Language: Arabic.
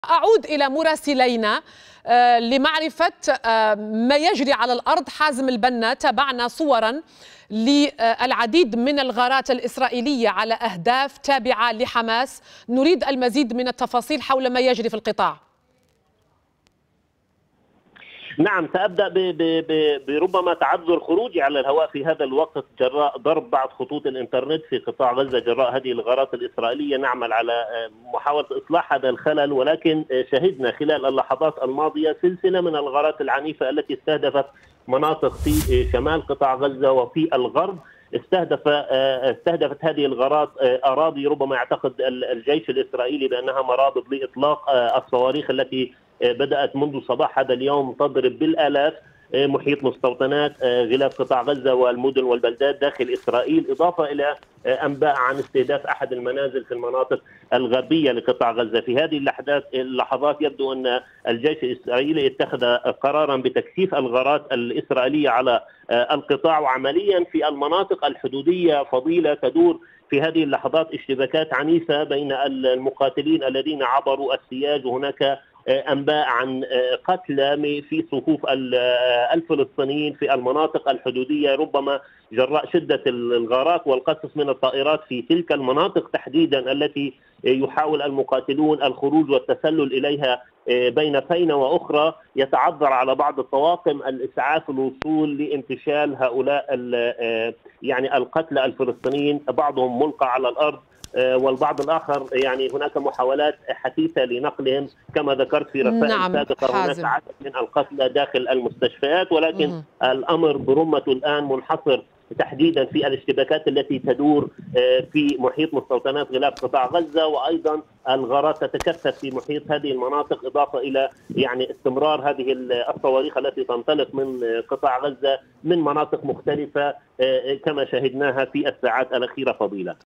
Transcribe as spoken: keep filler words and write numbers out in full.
أعود إلى مراسلينا آه، لمعرفة آه، ما يجري على الأرض. حازم البنا، تابعنا صورا للعديد من الغارات الإسرائيلية على أهداف تابعة لحماس. نريد المزيد من التفاصيل حول ما يجري في القطاع. نعم، سأبدأ بربما تعذر خروجي على الهواء في هذا الوقت جراء ضرب بعض خطوط الإنترنت في قطاع غزة جراء هذه الغارات الإسرائيلية. نعمل على محاولة إصلاح هذا الخلل، ولكن شهدنا خلال اللحظات الماضية سلسلة من الغارات العنيفة التي استهدفت مناطق في شمال قطاع غزة وفي الغرب. استهدف استهدفت هذه الغارات أراضي ربما يعتقد الجيش الإسرائيلي بأنها مرابط لإطلاق الصواريخ التي بدأت منذ صباح هذا اليوم تضرب بالآلاف محيط مستوطنات غلاف قطاع غزة والمدن والبلدات داخل إسرائيل، إضافة إلى أنباء عن استهداف أحد المنازل في المناطق الغربية لقطاع غزة. في هذه اللحظات يبدو أن الجيش الإسرائيلي اتخذ قرارا بتكثيف الغارات الإسرائيلية على القطاع، وعمليا في المناطق الحدودية فضيلة تدور في هذه اللحظات اشتباكات عنيفة بين المقاتلين الذين عبروا السياج، وهناك أنباء عن قتلى في صفوف الفلسطينيين في المناطق الحدودية، ربما جراء شدة الغارات والقصف من الطائرات في تلك المناطق تحديدا التي يحاول المقاتلون الخروج والتسلل إليها بين فينة وأخرى. يتعذر على بعض الطواقم الإسعاف الوصول لانتشال هؤلاء يعني القتلى الفلسطينيين، بعضهم ملقى على الأرض والبعض الآخر يعني هناك محاولات حثيثة لنقلهم كما ذكرت في رسائل نعم سابقة. هناك عدد من القتلى داخل المستشفيات، ولكن مم. الأمر برمته الآن منحصر تحديدا في الاشتباكات التي تدور في محيط مستوطنات غلاف قطاع غزة، وأيضا الغارات تتكثف في محيط هذه المناطق، إضافة إلى يعني استمرار هذه الصواريخ التي تنطلق من قطاع غزة من مناطق مختلفة كما شاهدناها في الساعات الأخيرة فضيلة.